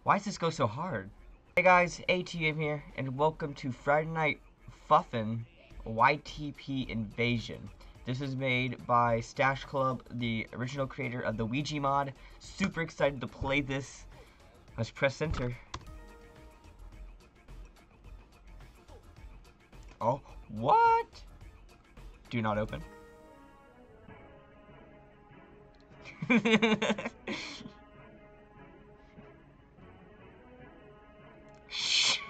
Why does this go so hard? Hey guys, ATM here, and welcome to Friday Night Fuffin' YTP Invasion. This is made by Stash Club, the original creator of the Ouija mod. Super excited to play this. Let's press enter. Oh, what? Do not open. Shh.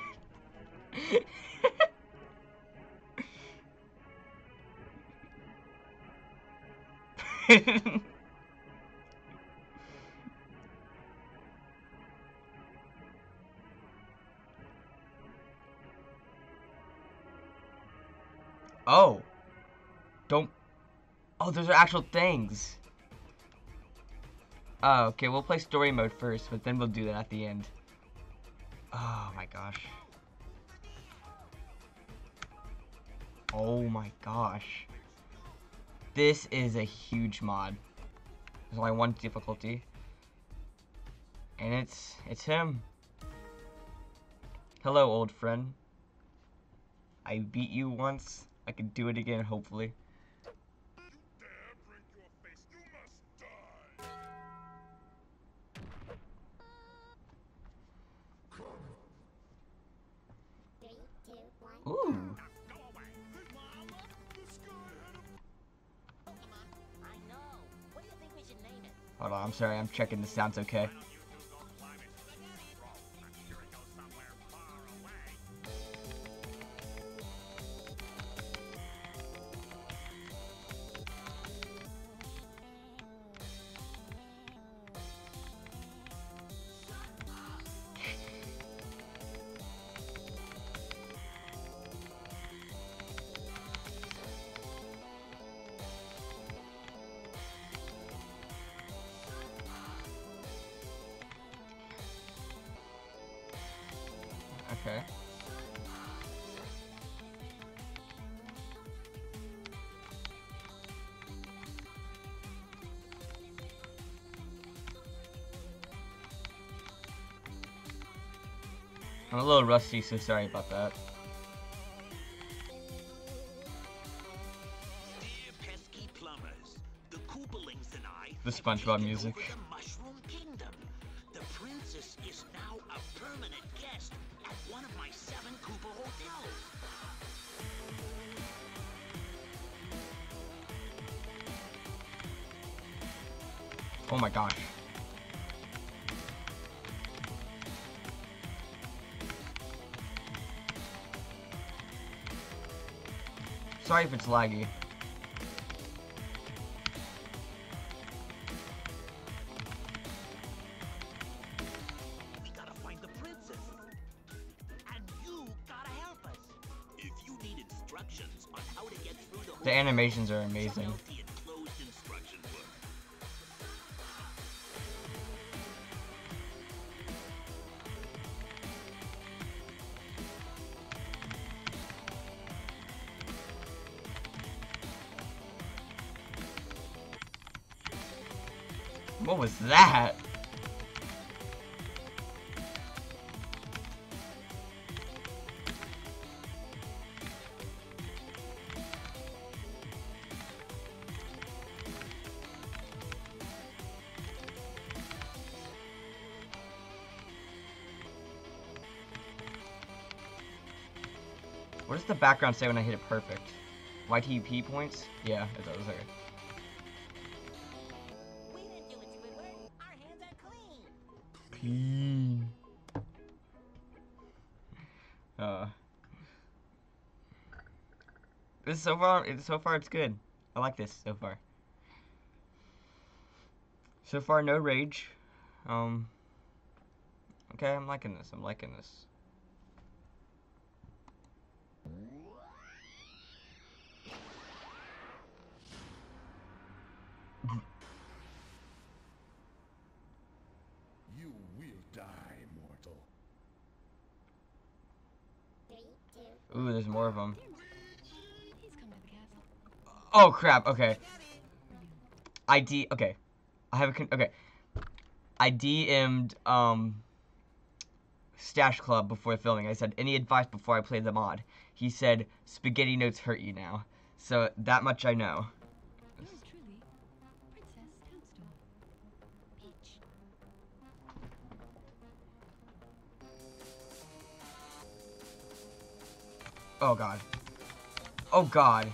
Oh, don't. Oh, those are actual things. Oh, okay, we'll play story mode first, but then we'll do that at the end. Oh my gosh. Oh my gosh. This is a huge mod. There's only one difficulty. And it's him. Hello, old friend. I beat you once. I can do it again, hopefully. Ooh. Hold on, I'm sorry, I'm checking this sounds okay. Okay. I'm a little rusty, so sorry about that. Dear pesky plumbers, the Koopalings and I The SpongeBob music. over the Mushroom Kingdom. The princess is now a permanent guest at one of my 7 Koopa hotels. Oh my gosh. Sorry if it's laggy. We gotta find the princess. And you gotta help us. If you need instructions on how to get through the The animations are check amazing. out the enclosed instruction book. What was that? What does the background say when I hit it perfect? YTP points? Yeah, it does. Okay. We didn't do it, Squidward. Our hands are clean. Clean. This is so far it's good. I like this so far. So far no rage. Okay, I'm liking this. I'm liking this. You will die, mortal. Ooh, there's more of them. Oh crap. Okay. Okay. I have a okay. I DM'd Stash Club before filming. I said, any advice before I play the mod? He said, spaghetti notes hurt you now. So that much I know. Yours truly, Princess Toadstool. Peach. Oh god. Oh god.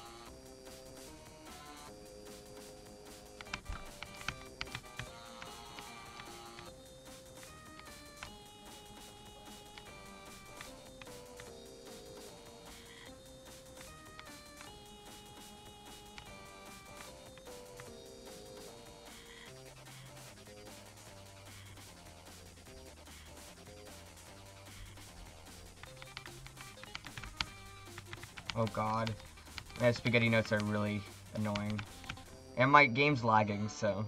Oh god. Man, spaghetti notes are really annoying. And my game's lagging, so.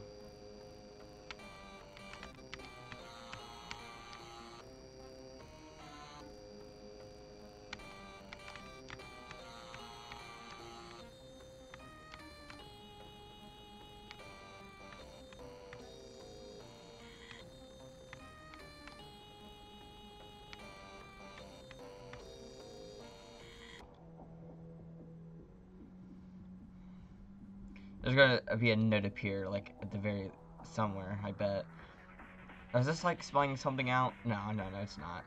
There's gonna be a note appear, like, at the very, somewhere, I bet. Is this, like, spelling something out? No, it's not.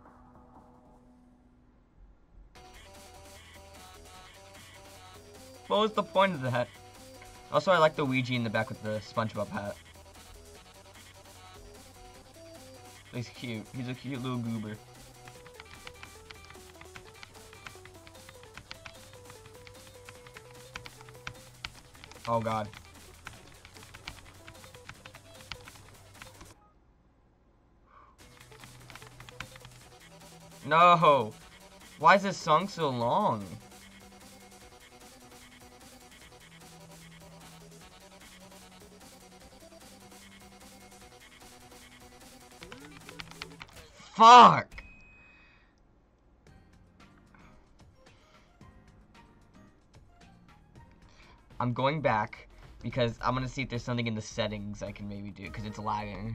What was the point of that? Also, I like the Ouija in the back with the SpongeBob hat. He's cute. He's a cute little goober. Oh god. No! Why is this song so long? Fuck! I'm going back because I'm gonna see if there's something in the settings I can maybe do because it's lagging.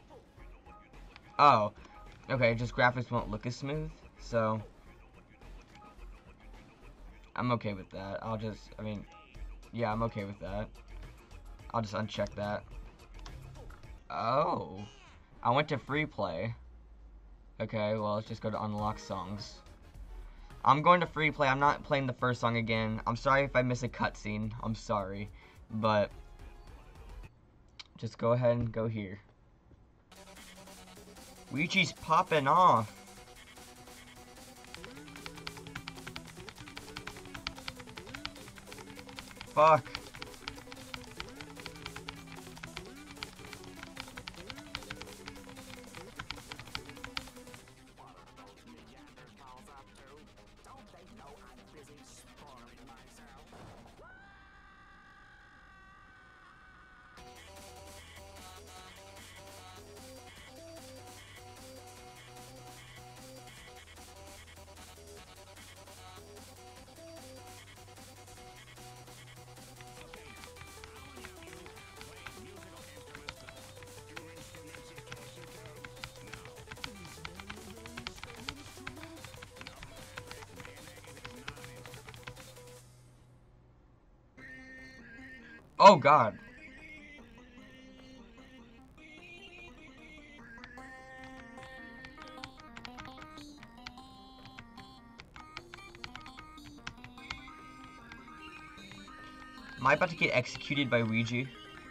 Oh, okay, just graphics won't look as smooth, so I'm okay with that. Yeah, I'm okay with that. I'll just uncheck that. Oh, I went to free play. Okay, well, let's just go to unlock songs. I'm going to free play. I'm not playing the first song again. I'm sorry if I miss a cutscene. I'm sorry. But just go ahead and go here. Ouija's popping off. Fuck. Oh god. Am I about to get executed by Ouija?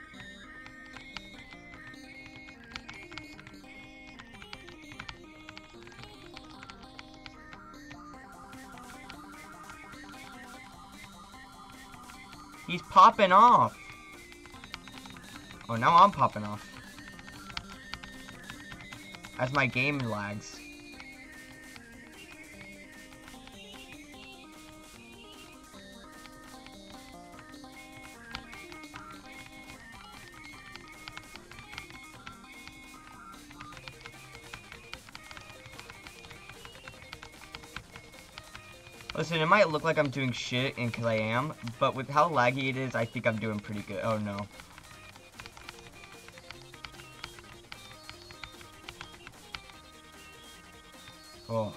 He's popping off. Oh, now I'm popping off. As my game lags. Listen, it might look like I'm doing shit, and because I am, but with how laggy it is, I think I'm doing pretty good. Oh no. Oh.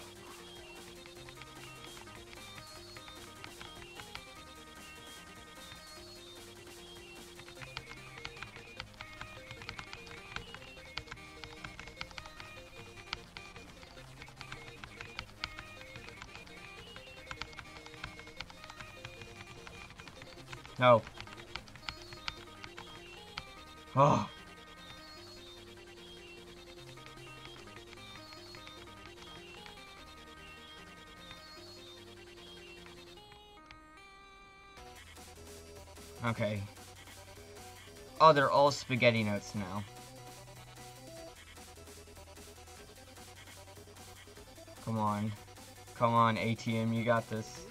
No. Oh. Okay. Oh, they're all spaghetti notes now. Come on. Come on, ATM, you got this.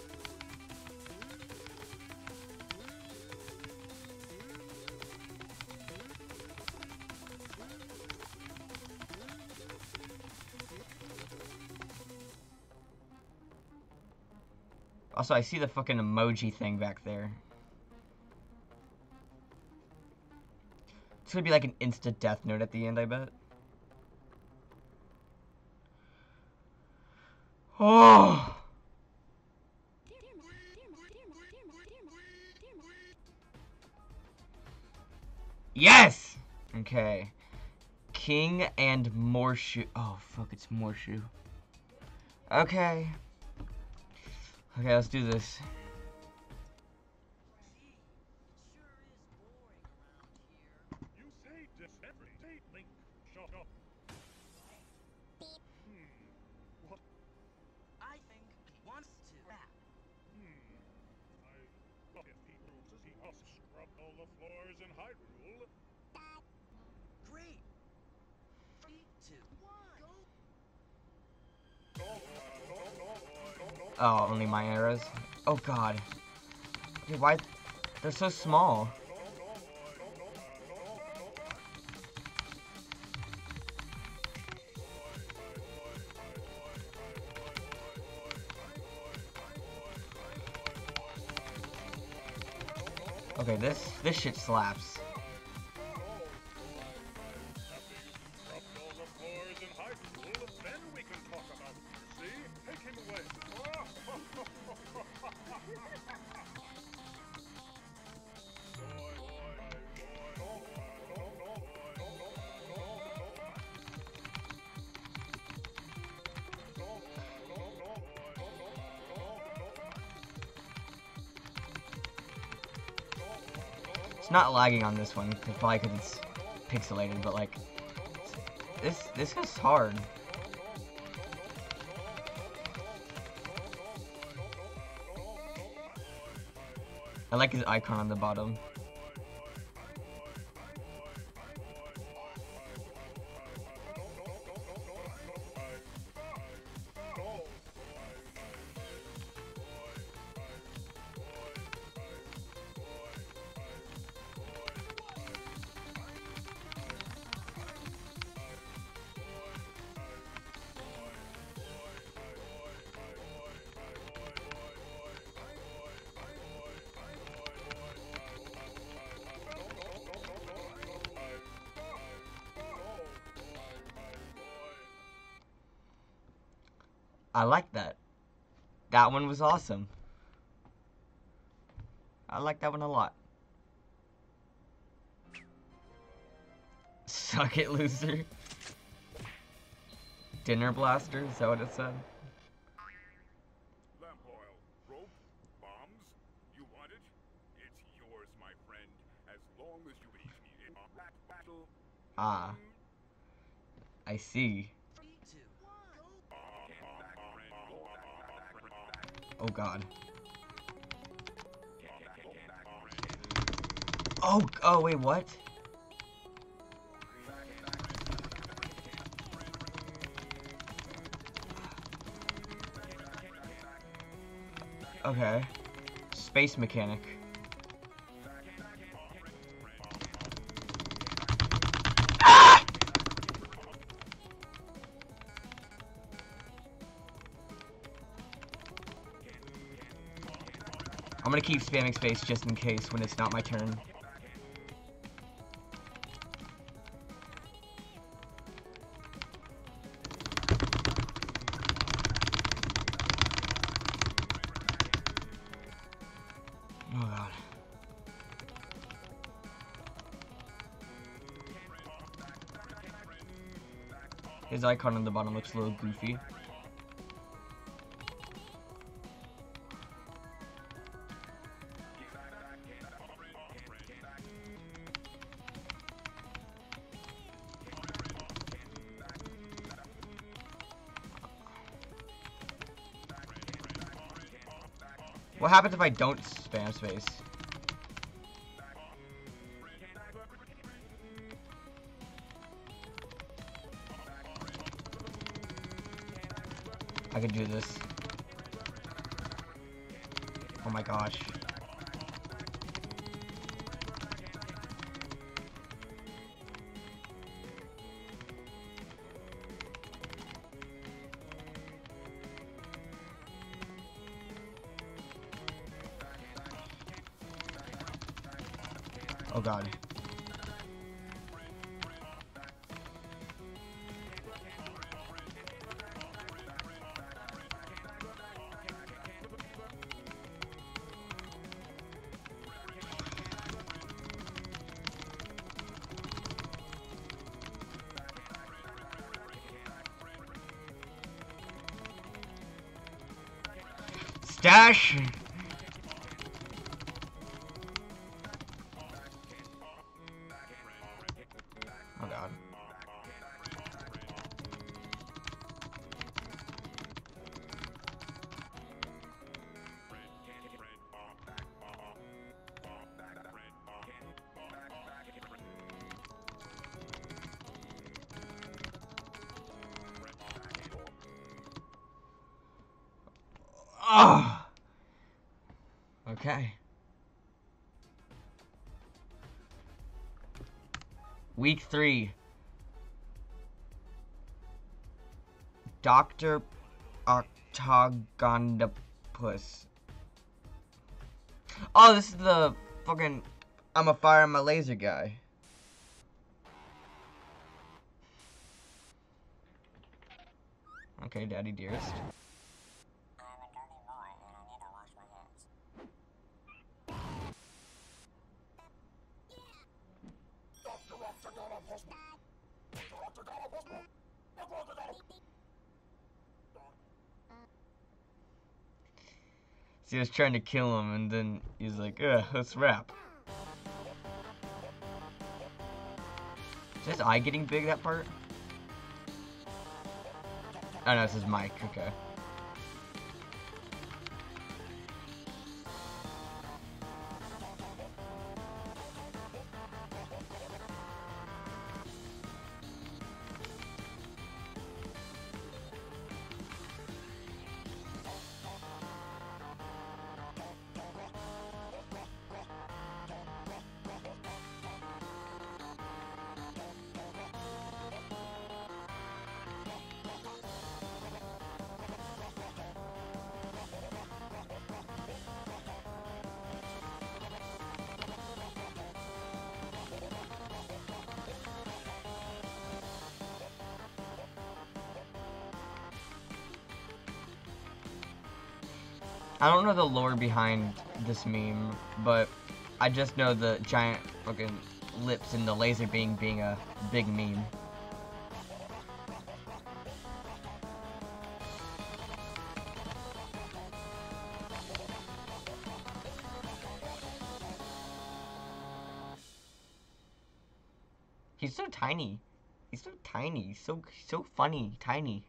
Also, I see the fucking emoji thing back there. It's gonna be like an instant death note at the end, I bet. Oh! Yes! Okay. King and Morshu. Oh, fuck, it's Morshu. Okay. Okay, let's do this. You say this every day, Link. Shut up. What? I think he wants to rap. I love if people see us scrub all the floors in Hyrule. Great. 3, 2, 1, go. Oh, only my arrows? Oh, God. Okay, why? They're so small. Okay, this shit slaps. Scrub all the floors in Hyrule, then we can talk about mercy. Take him away. It's not lagging on this one, probably because it's pixelated, but like, this is hard. I like his icon on the bottom. I like that. That one was awesome. I like that one a lot. Suck it, loser. Dinner blaster, is that what it said? Lamp oil, rope, bombs. You want it? It's yours, my friend. As long as you beat me in a rap battle. Ah. I see. 3, 2, 1, go. Oh, God. Oh, wait, what? Okay. Space mechanic. Ah! I'm gonna keep spamming space just in case when it's not my turn. His icon on the bottom looks a little goofy. What happens if I don't spam space? I can do this. Oh my gosh. Oh god. Stash! Oh god. Oh! Okay. Week 3. Dr. Octogondopus. Oh, this is the fucking I'm a fire my laser guy. Okay, Daddy Dearest. See, I was trying to kill him, and then he's like, ugh, let's rap. Is his eye getting big, that part? Oh no, this is Mike, okay. I don't know the lore behind this meme, but I just know the giant fucking lips and the laser being a big meme. He's so tiny. He's so tiny. So funny, tiny.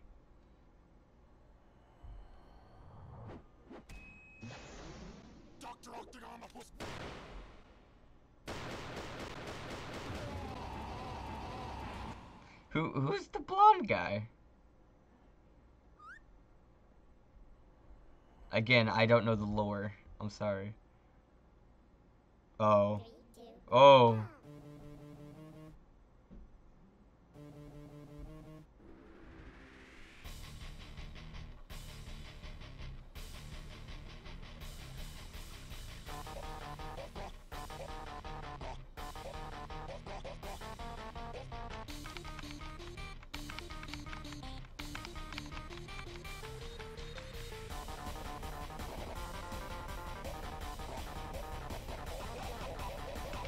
Who's the blonde guy? Again, I don't know the lore. I'm sorry. Oh. Oh.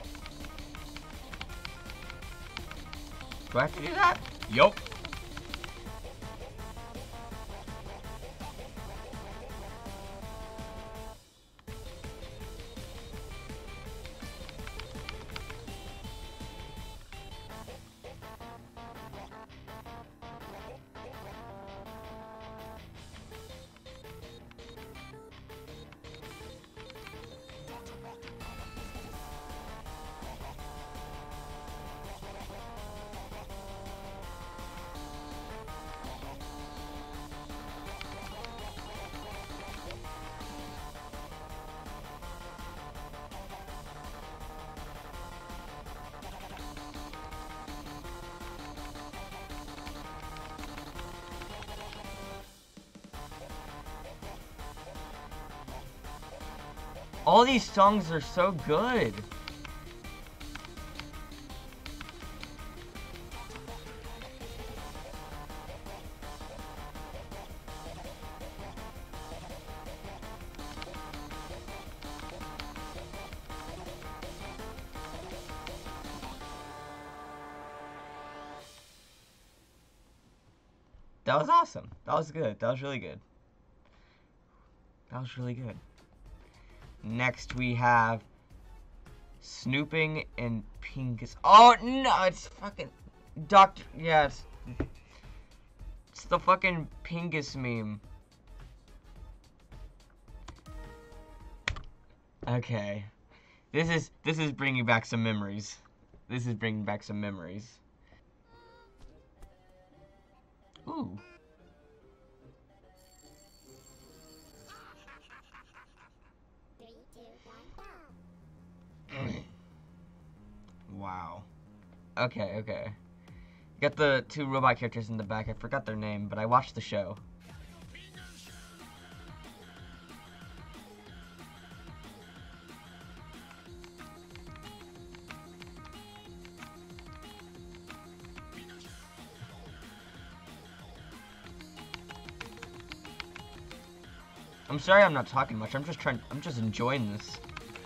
Do I have to do that? Yup. All these songs are so good. That was awesome. That was good. That was really good. That was really good. Next we have Snooping and Pinkus. Oh no, it's fucking Doctor. Yeah, it's the fucking Pinkus meme. Okay, this is bringing back some memories. This is bringing back some memories. Ooh. Wow. Okay, okay. Got the two robot characters in the back. I forgot their name, but I watched the show. I'm sorry I'm not talking much. I'm just enjoying this.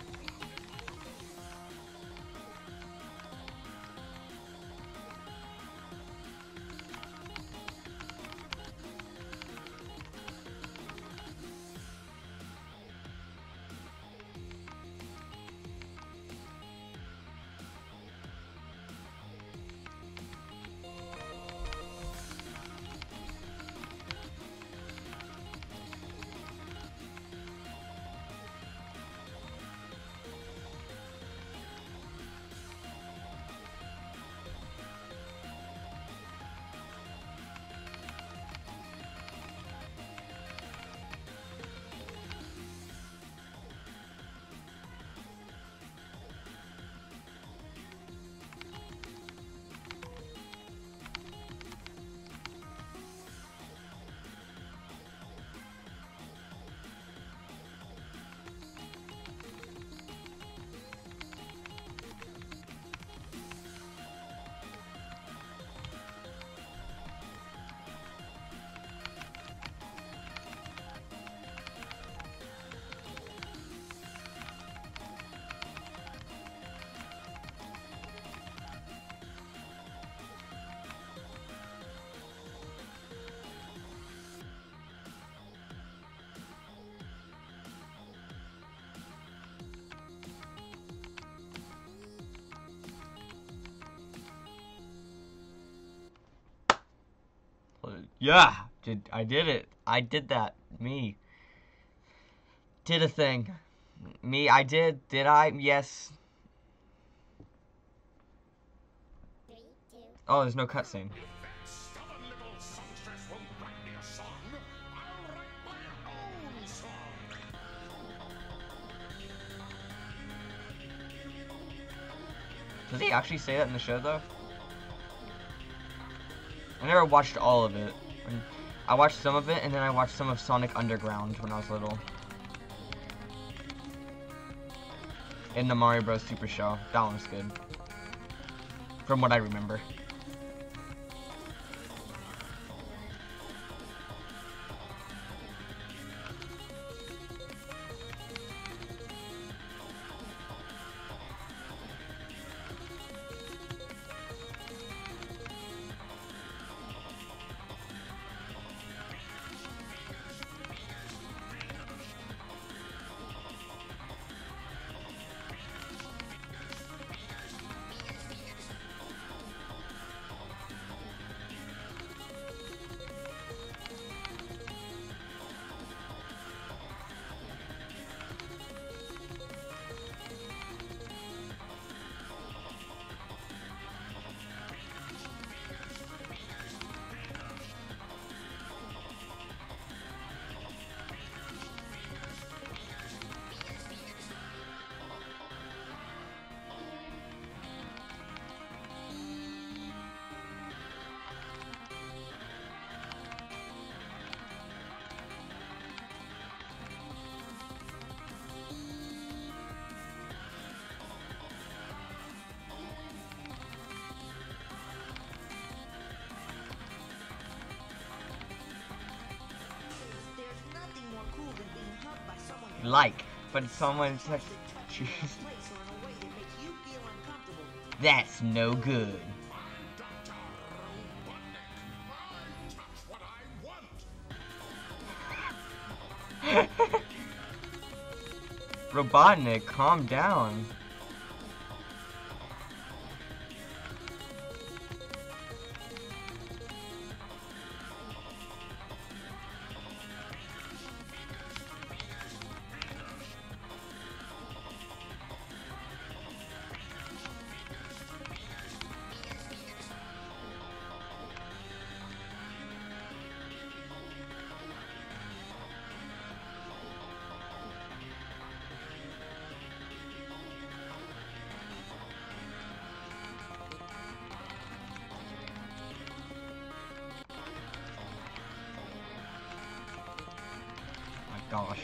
Yeah, I did it. I did that. Me. Did a thing. Me, I did. Did I? Yes. Oh, there's no cutscene. Does he actually say that in the show, though? I never watched all of it. I watched some of it, and then I watched some of Sonic Underground when I was little. In the Mario Bros. Super Show. That one was good. From what I remember. like, but someone said, jeez, that's no good. Robotnik, calm down. Gosh.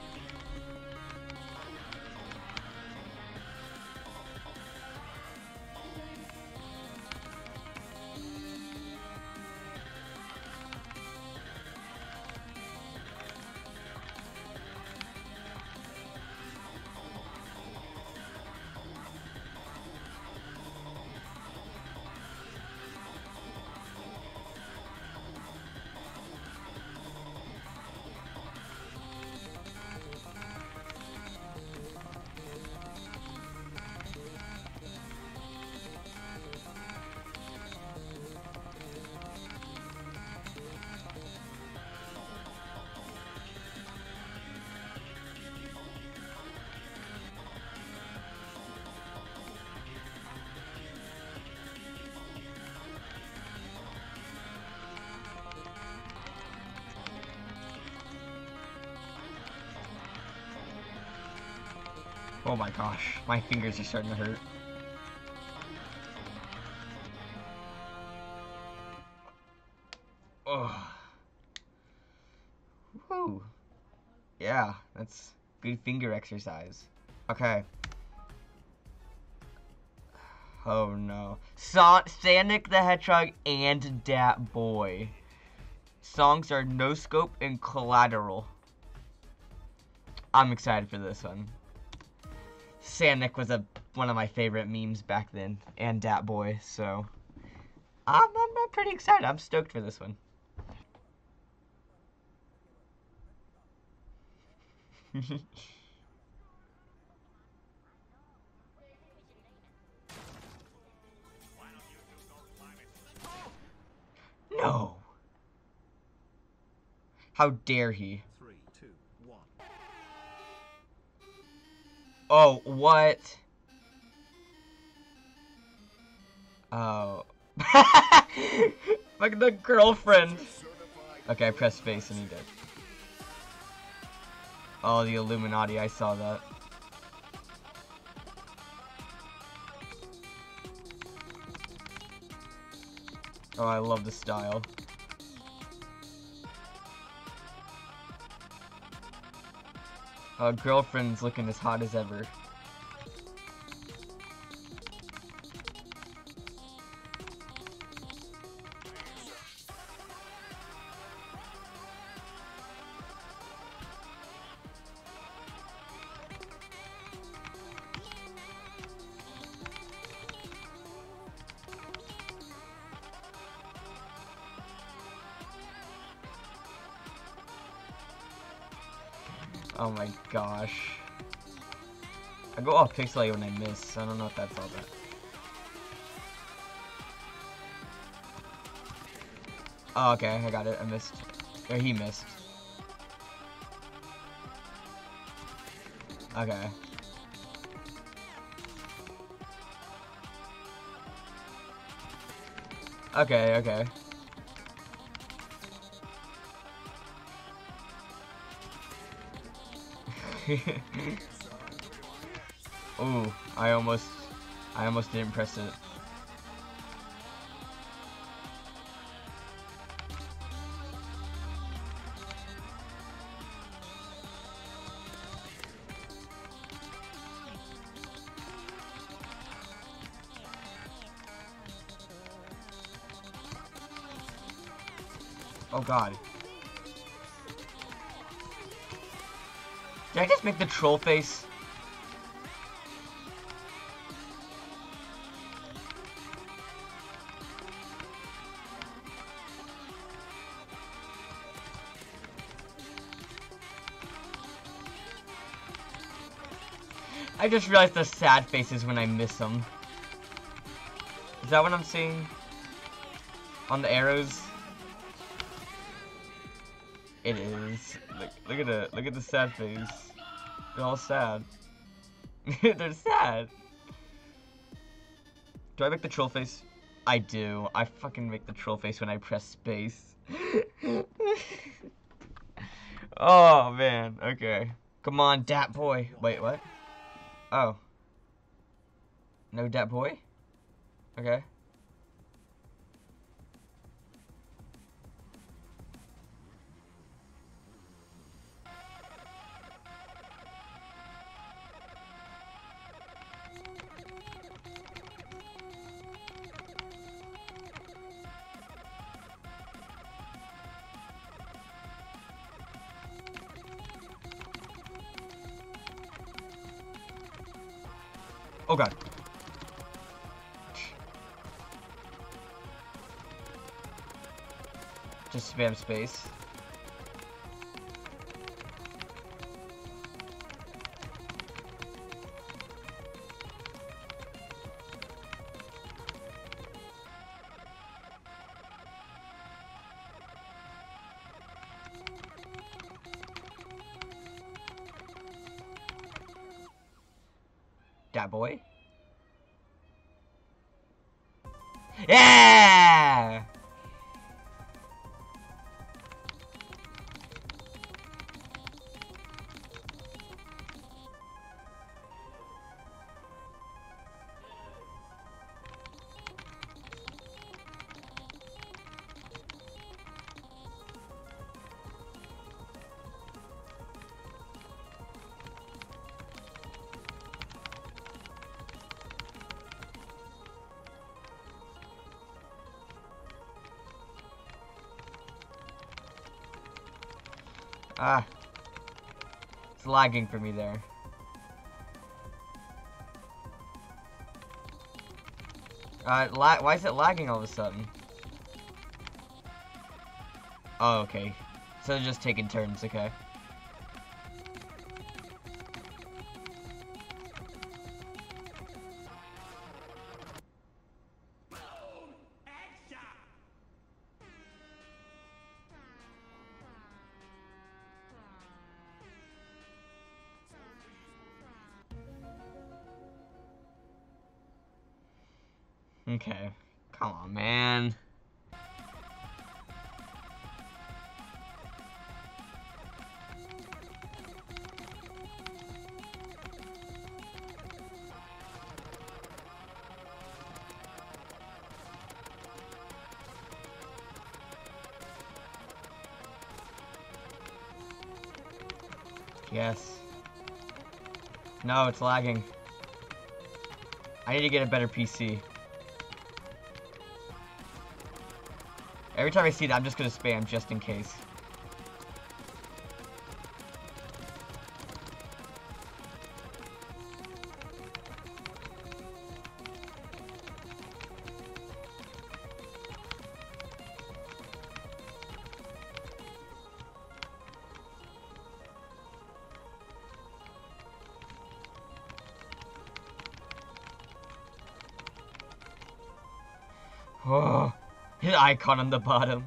Oh my gosh, my fingers are starting to hurt. Oh. Woo. Yeah, that's good finger exercise. Okay. Oh no. Sonic the Hedgehog and Dat Boy. Songs are No Scope and Collateral. I'm excited for this one. Sonic was one of my favorite memes back then, and Dat Boy, so I'm pretty excited. I'm stoked for this one. No. How dare he? 3, 2, 1. Oh, what? Oh. Like the girlfriend. Okay, I pressed space and he did. Oh, the Illuminati, I saw that. Oh, I love the style. Girlfriend's looking as hot as ever. Oh my gosh. I go off pixelate when I miss, so I don't know if that's all that. Oh, okay, I got it. I missed. Or he missed. Okay. Okay, okay. Ooh, I almost didn't press it. Oh god. Did I just make the troll face? I just realized the sad faces when I miss them. Is that what I'm seeing? On the arrows? It is. Look at it. Look at the sad face. They're all sad. They're sad. Do I make the troll face? I do. I fucking make the troll face when I press space. Oh, man. Okay. Come on, Dat Boy. Wait, what? Oh. No Dat Boy? Okay. Oh god. Just spam space. Dat Boy? Yeah! Ah. It's lagging for me there. Why is it lagging all of a sudden? Oh, okay. So they're just taking turns, okay. Okay. Come on, man. Yes. No, it's lagging. I need to get a better PC. Every time I see that, I'm just gonna spam just in case. Oh, his icon on the bottom.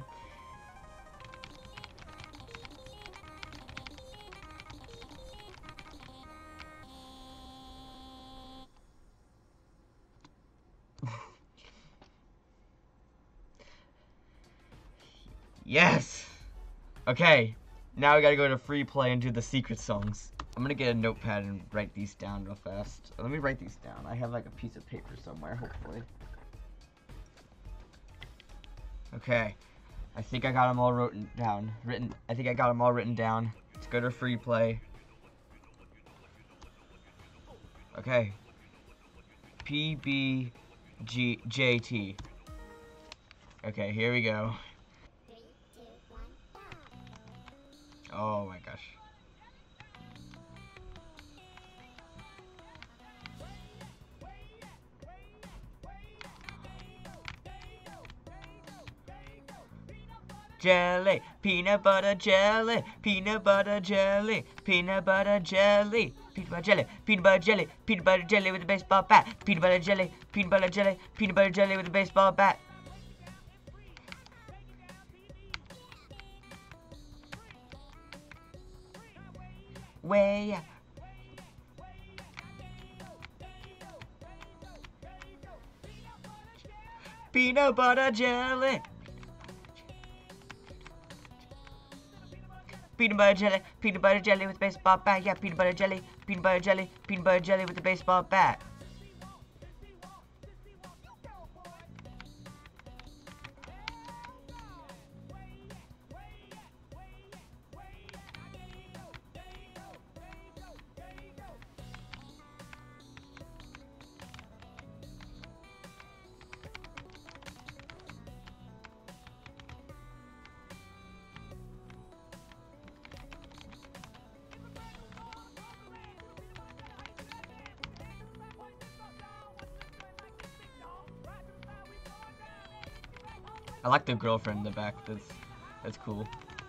Yes! Okay, now we gotta go to free play and do the secret songs. I'm gonna get a notepad and write these down real fast. Let me write these down. I have like a piece of paper somewhere, hopefully. Okay, I think I got them all written down. I think I got them all written down. Let's go to free play. Okay. PBGJT. Okay, here we go. Oh my gosh. jelly, peanut butter jelly, peanut butter jelly, peanut butter jelly, peanut butter jelly, peanut butter jelly, peanut butter jelly with a baseball bat, peanut butter jelly, peanut butter jelly, peanut butter jelly with a baseball bat. Way. Peanut butter jelly. Peanut butter jelly with a baseball bat. Yeah, peanut butter jelly, peanut butter jelly, peanut butter jelly with a baseball bat. I like the girlfriend in the back. That's cool.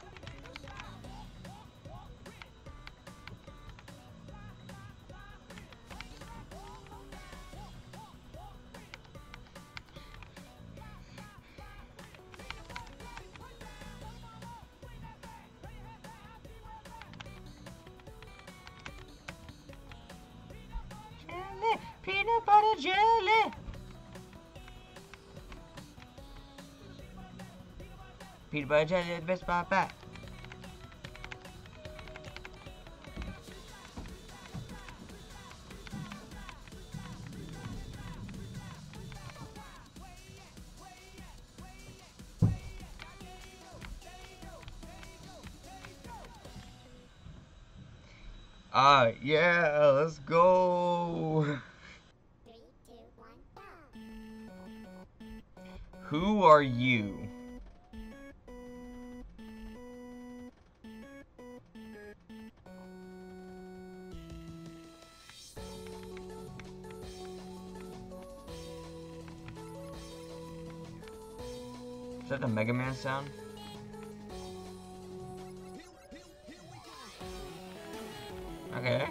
Jelly, peanut butter jelly. Peanut butter jelly is the best part back. Yeah, let's go. 3, 2, 1, go. Who are you? Is that the Mega Man sound? Okay.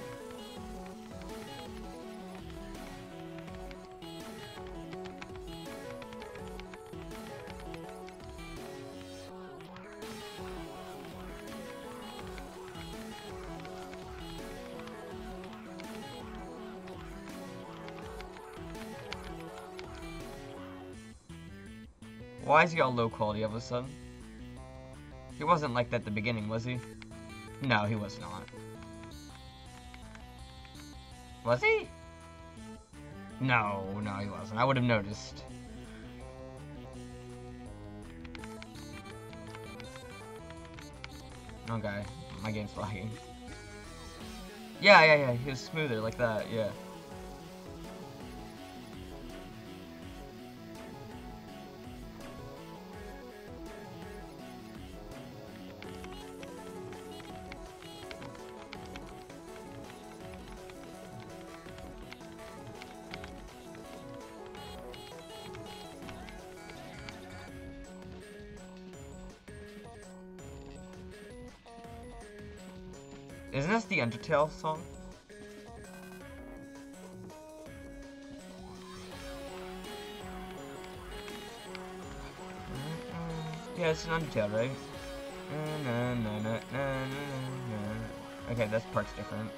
Why is he all low quality all of a sudden? He wasn't like that at the beginning, was he? No, he was not. Was he? No, he wasn't. I would have noticed. Okay, my game's lagging. Yeah, he was smoother like that, yeah. Isn't this the Undertale song? Yeah, it's an Undertale, right? Okay, this part's different.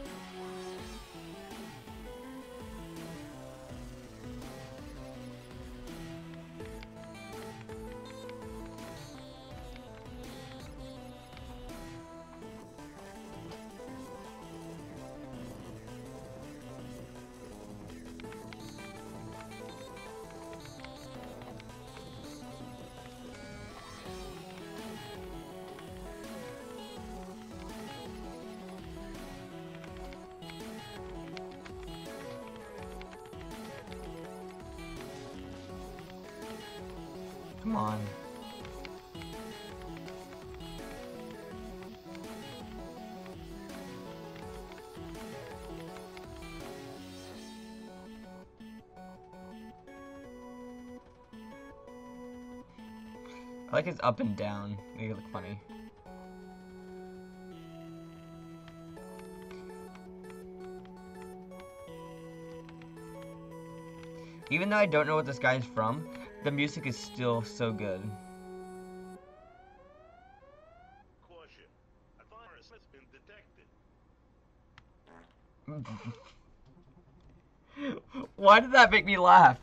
Come on. I like his up and down. They look funny. Even though I don't know what this guy is from, the music is still so good. Caution. A virus has been detected. Why did that make me laugh?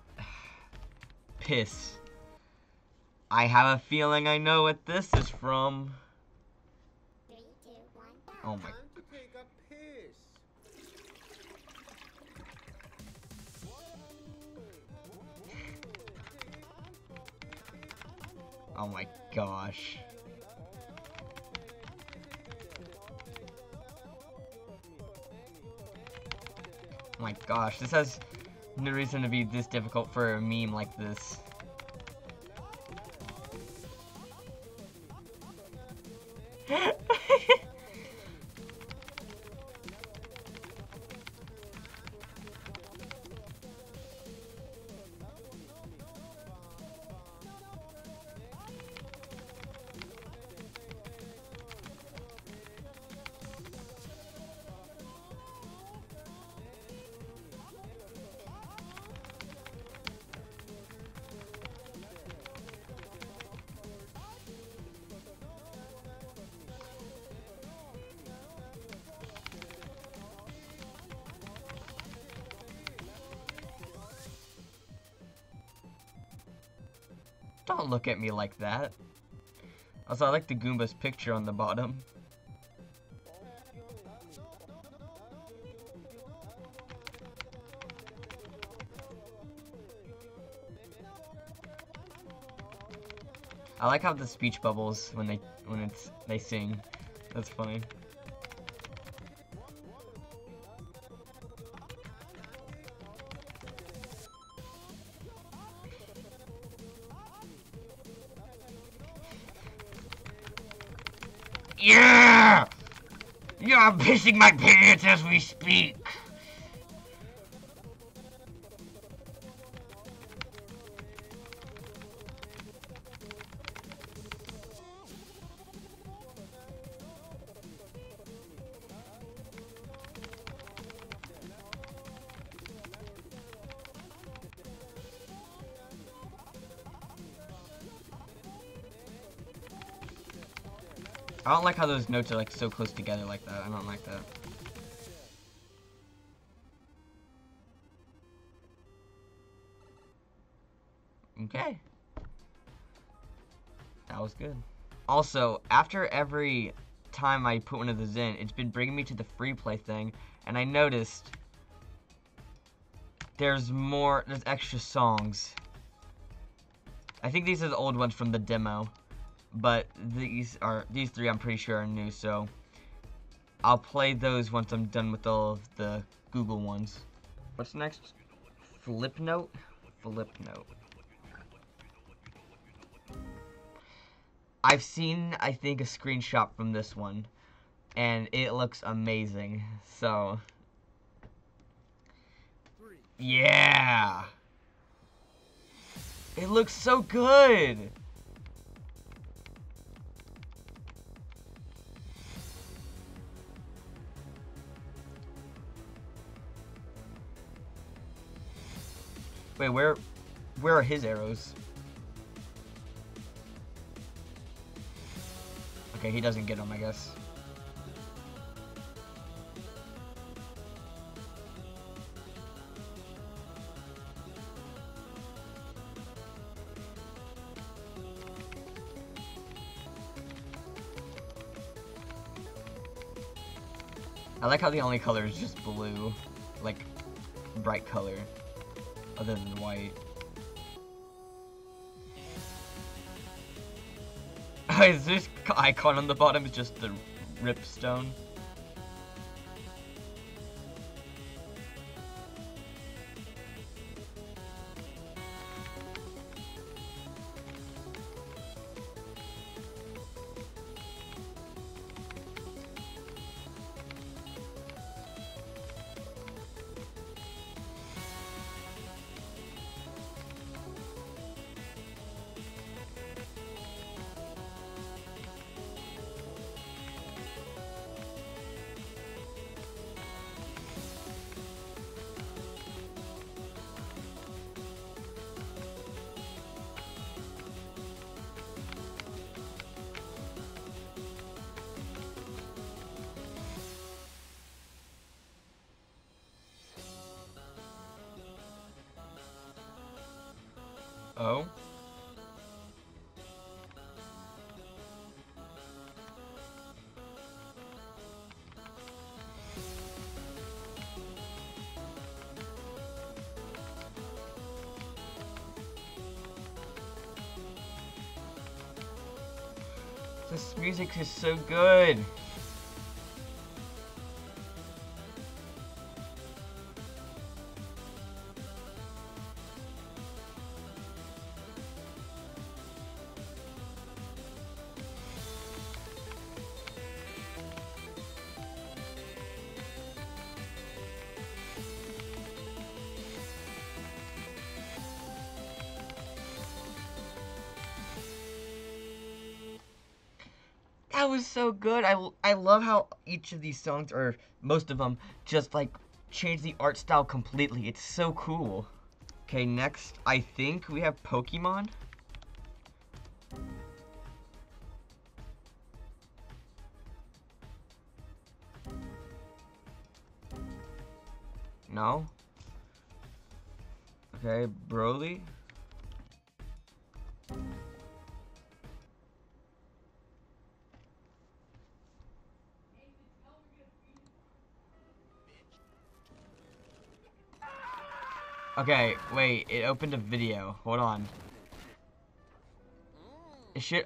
Piss. I have a feeling I know what this is from. 3, 2, 1, go. Oh my. Time to take a piss. Oh my gosh. Oh my gosh, this has no reason to be this difficult for a meme like this. Don't look at me like that. Also, I like the Goomba's picture on the bottom. I like how the speech bubbles when they sing. That's funny. Yeah! Yeah, I'm pissing my pants as we speak. I don't like how those notes are like so close together like that. I don't like that. Okay. That was good. Also, after every time I put one of those in, it's been bringing me to the free play thing, and I noticed there's extra songs. I think these are the old ones from the demo. But these three I'm pretty sure are new, so I'll play those once I'm done with all of the Google ones. What's next? Flipnote? Flipnote. I've seen, I think, a screenshot from this one, and it looks amazing, so yeah! It looks so good! Wait, where are his arrows? Okay, he doesn't get them, I guess. I like how the only color is just blue, like bright color, other than white. Is this icon on the bottom is just the ripstone? Oh. This music is so good. That was so good. I love how each of these songs, or most of them, just like change the art style completely. It's so cool. Okay, next I think we have Pokemon. No? Okay, Broly. Okay, wait, it opened a video. Hold on. It should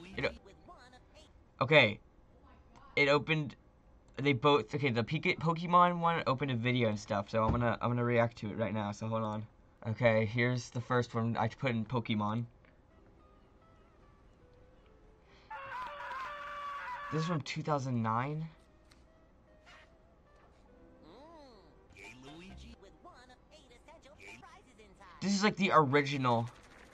okay. It opened, they both, okay, the Pokemon one opened a video and stuff, so I'm gonna react to it right now, so hold on. Okay, here's the first one I put in Pokemon. This is from 2009. This is like the original.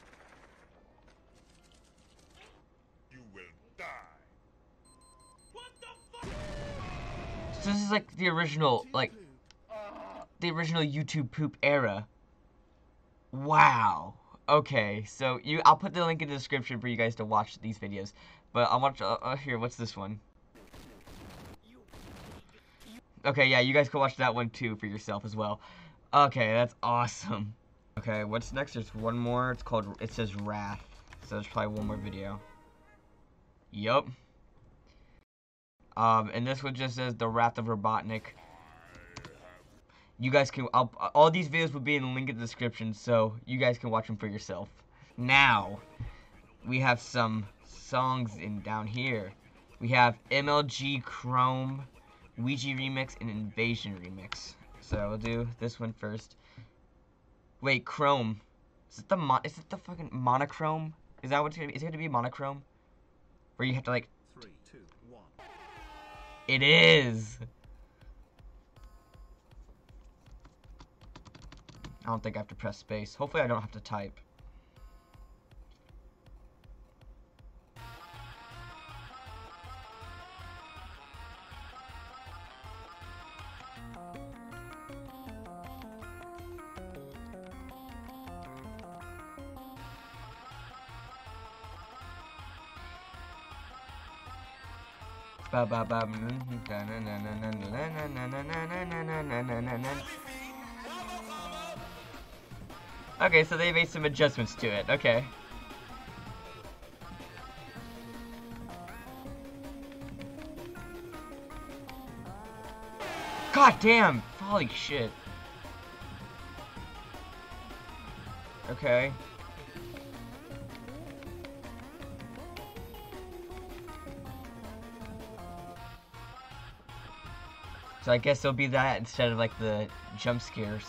You will die. So this is like the original, like, the original YouTube poop era. Wow. Okay, so I'll put the link in the description for you guys to watch these videos. But I'll watch, here, what's this one? Okay, yeah, you guys can watch that one too for yourself as well. Okay, that's awesome. Okay, what's next? There's one more. It says Wrath. So there's probably one more video. Yup. And this one just says The Wrath of Robotnik. You guys can, all these videos will be in the link in the description, so you guys can watch them for yourself. Now, we have some songs down here. We have MLG Chrome, Ouija Remix, and Invasion Remix. So we'll do this one first. Wait, Chrome. Is it the fucking monochrome? Is that what it's gonna be? Is it gonna be monochrome? Where you have to like 3, 2, 1. It is! I don't think I have to press space. Hopefully I don't have to type. Okay, so they made some adjustments to it. Okay. God damn! Holy shit. Okay. So I guess it'll be that instead of like the jump scares.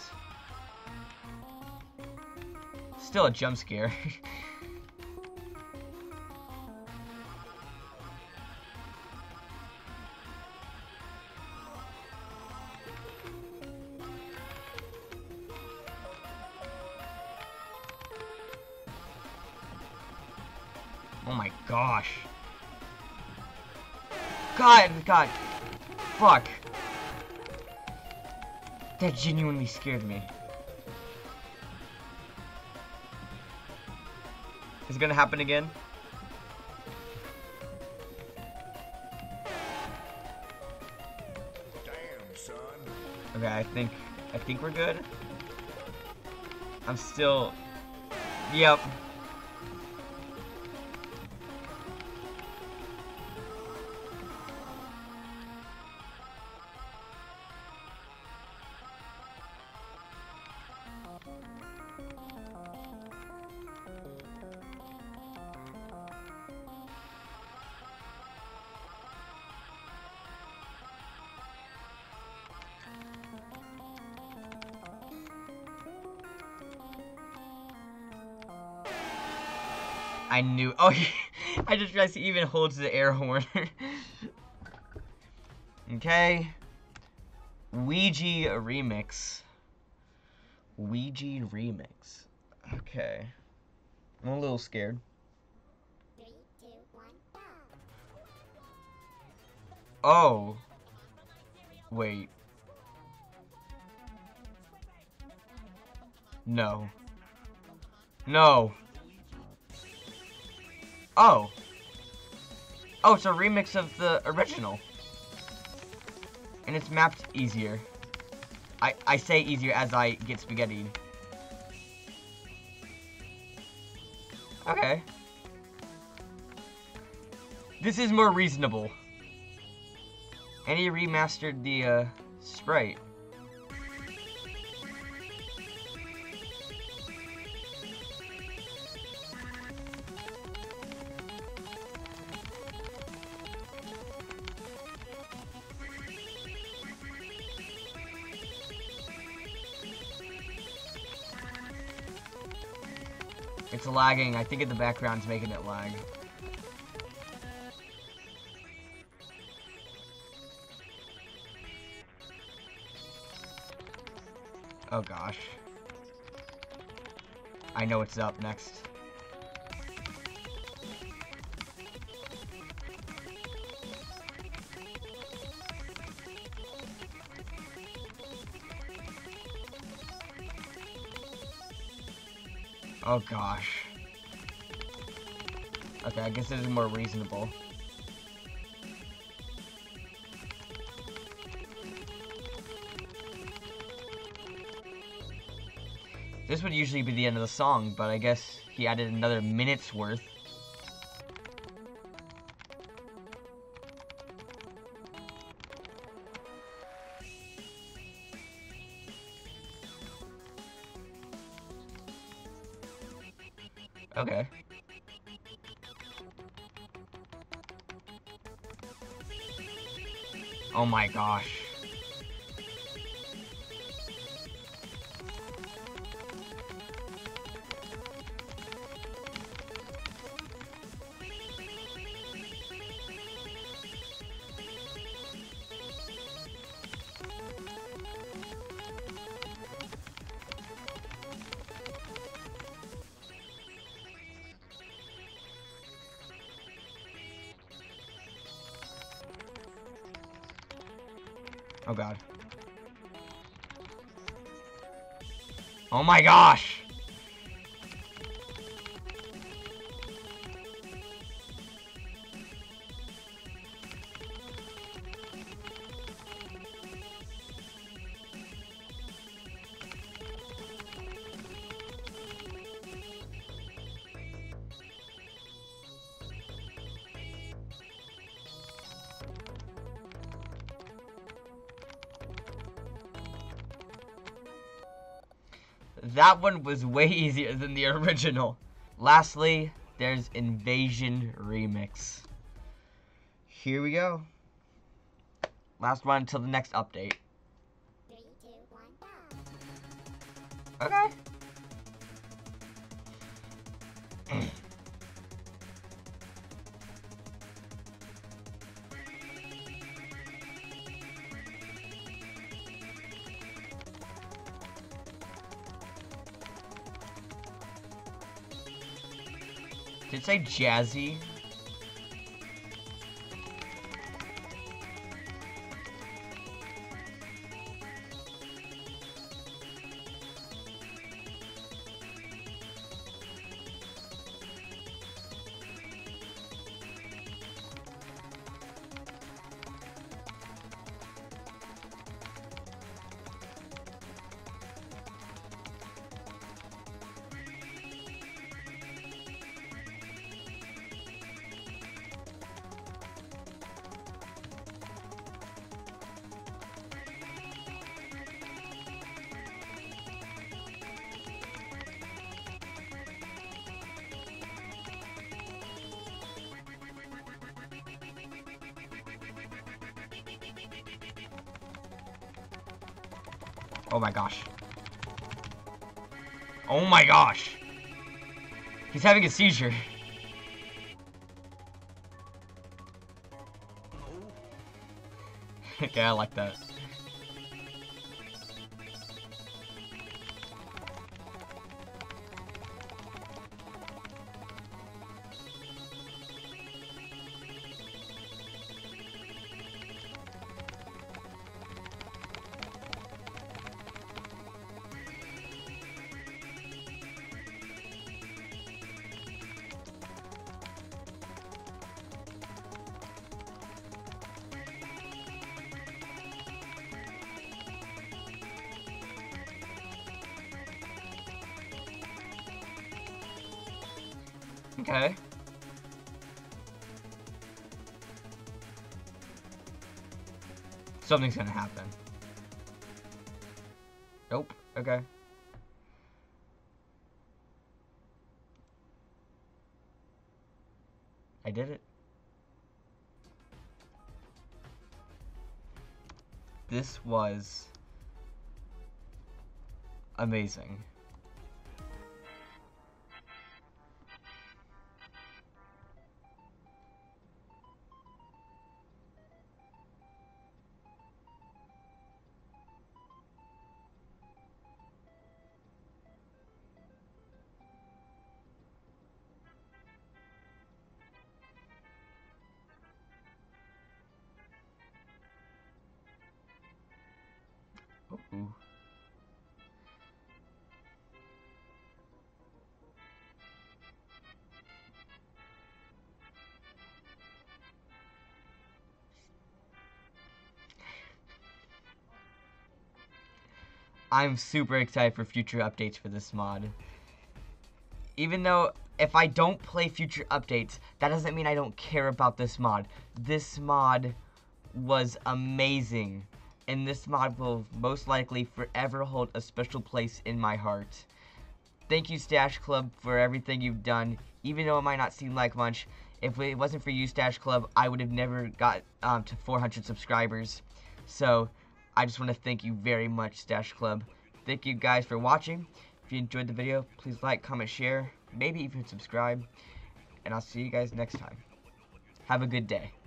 Still a jump scare. Oh my gosh. God, fuck. That genuinely scared me. Is it gonna happen again? Damn, son. Okay, I think we're good. I'm still, yep. I knew. Oh, I just realized he even holds the air horn. Okay. Ouija remix. Ouija remix. Okay. I'm a little scared. 3, 2, 1, go. Oh. Wait. No. No. Oh. Oh, it's a remix of the original. And it's mapped easier. I say easier as I get spaghetti. Okay. This is more reasonable. And he remastered the sprite. It's lagging. I think in the background's making it lag. Oh gosh. I know what's up next. Oh gosh. Okay, I guess this is more reasonable. This would usually be the end of the song, but I guess he added another minute's worth. Okay. Oh my gosh. Oh god. Oh my gosh! That one was way easier than the original. Lastly, there's Invasion Remix. Here we go. Last one until the next update. 3, 2, 1, go. Okay. Did it say jazzy? Oh my gosh. Oh my gosh. He's having a seizure. Okay, I like that. Okay. Something's gonna happen. Nope. Okay. I did it. This was amazing. Ooh. I'm super excited for future updates for this mod. Even though if I don't play future updates, that doesn't mean I don't care about this mod. This mod was amazing, and this mod will most likely forever hold a special place in my heart. Thank you, Stash Club, for everything you've done. Even though it might not seem like much, if it wasn't for you, Stash Club, I would have never got to 400 subscribers. So I just want to thank you very much, Stash Club. Thank you guys for watching. If you enjoyed the video, please like, comment, share, maybe even subscribe. And I'll see you guys next time. Have a good day.